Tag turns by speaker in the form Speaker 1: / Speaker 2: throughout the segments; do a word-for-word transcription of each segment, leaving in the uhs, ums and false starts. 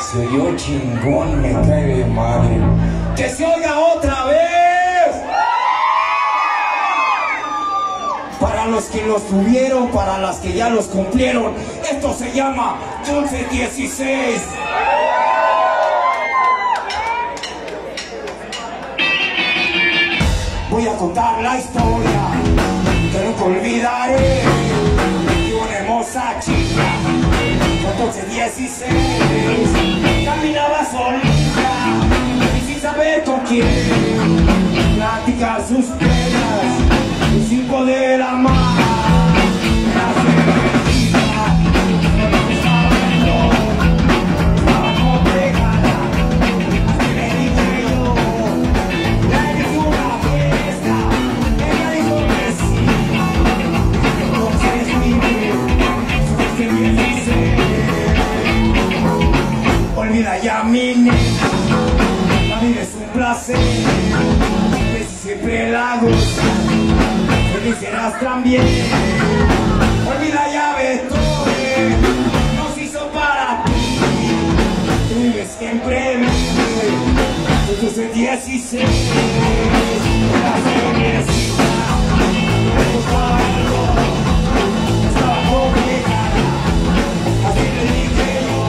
Speaker 1: Se oyó chingón, me cae de madre. ¡Que se oiga otra vez! Para los que los tuvieron, para las que ya los cumplieron, esto se llama Dulce dieciséis. Voy a contar la historia que nunca olvidaré de una hermosa chica con Dulce dieciséis. Caminaba solita y sin saber con quién platicar sus penas y sin poder amar. Olvida ya mi nena, la vida es un placer, que si siempre la gozas, feliz serás también. Olvida ya Beethoven, nos hizo para ti, tú vives siempre vive, Dulce dieciséis, la universidad, me gustaba algo, estaba complicada, así le dije yo.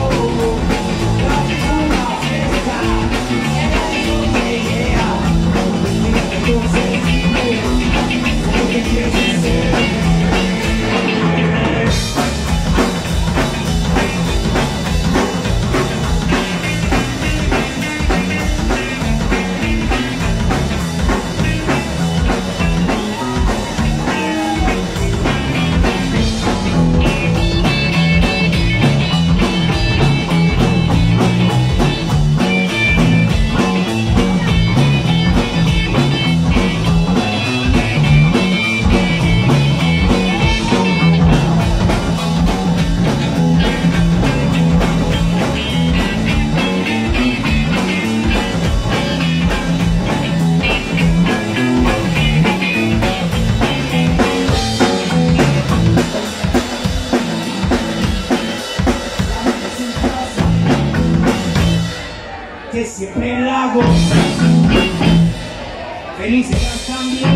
Speaker 1: Que siempre la gozas, feliz serás también.